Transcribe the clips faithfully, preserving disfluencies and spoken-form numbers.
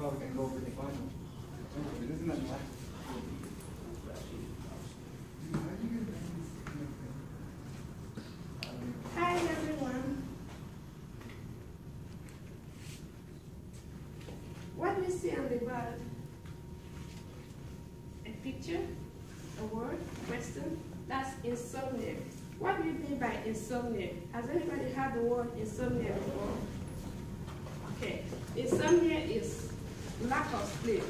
probably can go over the final. Isn't that nice? Hi everyone. What do you see on the board? A picture? A word? Question? That's insomnia. What do you mean by insomnia? Has anybody heard the word insomnia before? Okay. Insomnia is lack of sleep.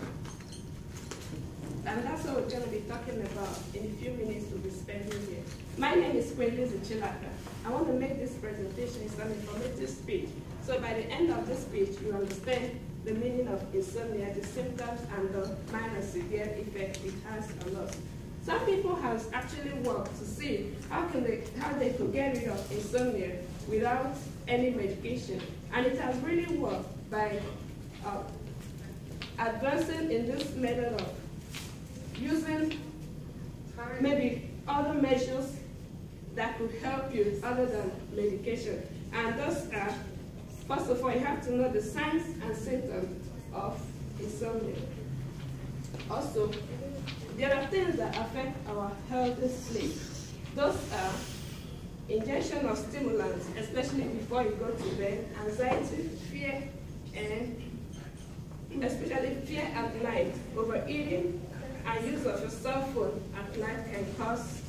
And that's what we're going to be talking about in a few minutes we'll be spending here. My name is Kweliz Ichilaka. I want to make this presentation is an informative speech. So by the end of this speech, you understand the meaning of insomnia, the symptoms, and the minor severe effect it has on us. Some people have actually worked to see how can they how they could get rid of insomnia without any medication, and it has really worked by uh, advancing in this method of using maybe other measures that could help you other than medication. And those are, first of all, you have to know the signs and symptoms of insomnia. Also, there are things that affect our healthy sleep. Those are injection of stimulants, especially before you go to bed, anxiety, fear, and especially fear at night, overeating, and use of your cell phone at night can cause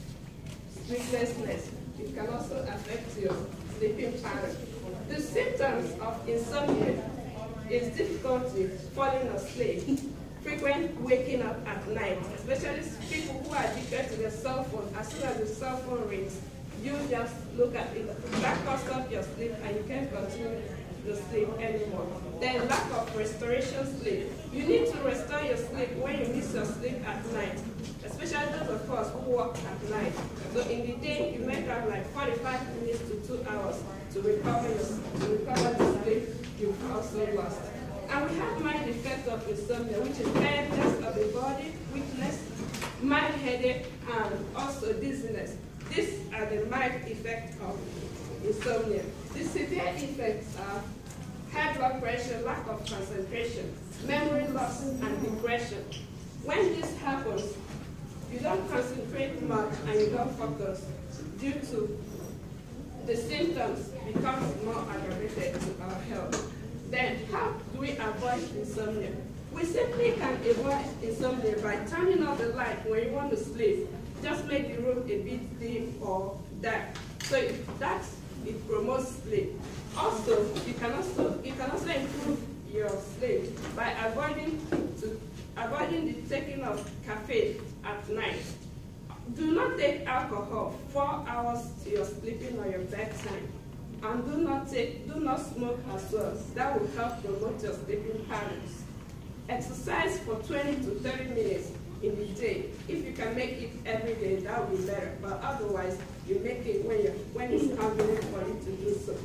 sleeplessness. It can also affect your sleeping pattern. The symptoms of insomnia is difficulty falling asleep, frequent waking up at night, especially people who are addicted to their cell phone. As soon as the cell phone rings, you just look at it. That cuts off your sleep and you can't continue to sleep anymore. Then lack of restoration sleep. You need to restore your sleep when you miss your sleep at night, especially those of us who work at night. So in the day, you may have like forty-five minutes to two hours to recover, your, to recover the sleep you've also lost. And we have mild effects of insomnia, which is tiredness of the body, weakness, mild headache, and also dizziness. These are the mild effects of insomnia. The severe effects are high blood pressure, lack of concentration, memory loss, and depression. When this happens, you don't concentrate much and you don't focus due to the symptoms become more aggravated to our health. Then, how do we avoid insomnia? We simply can avoid insomnia by turning off the light when you want to sleep. Just make the room a bit dim or dark. So if that's, it promotes sleep. Also, you can also you can also improve your sleep by avoiding to avoiding the taking of caffeine at night. Do not take alcohol four hours to your sleeping or your bedtime. And do not take, do not smoke as well. That will help promote your sleeping patterns. Exercise for twenty to thirty minutes in the day. If you can make it every day, that will be better. But otherwise, you make it when you when it's convenient for you to do so.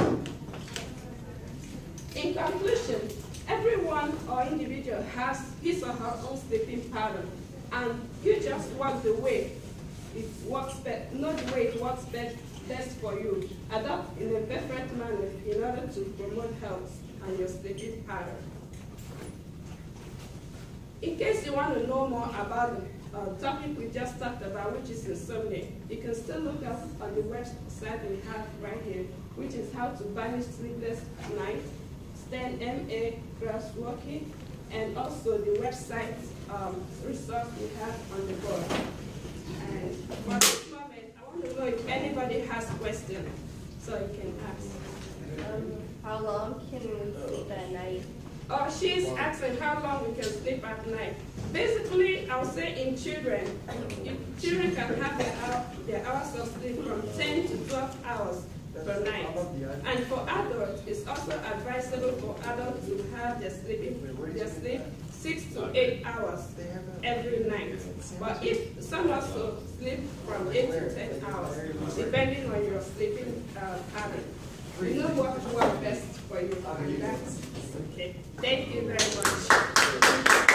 In conclusion, everyone or individual has his or her own sleeping pattern, and you just work the way it works best, not the way it works best. Best for you. Adopt in a perfect manner in order to promote health and your sleeping pattern. In case you want to know more about the uh, topic we just talked about, which is insomnia, you can still look up on the website we have right here, which is How to Banish Sleepless Night, Stand M A Grass Walking, and also the website um, resource we have on the board. And for this moment, I want to know if anybody has questions, so you can ask. Um, how long can we sleep at night? Oh, she's asking how long we can sleep at night. Basically, I would say in children, if children can have their, hour, their hours of sleep from ten to twelve hours per night. And for adults, it's also advisable for adults to have their sleeping, their sleep six to eight hours every night. But if some also sleep from eight to ten hours, depending on your sleeping uh, pattern. You know what works best for you. That's okay. Thank you very much.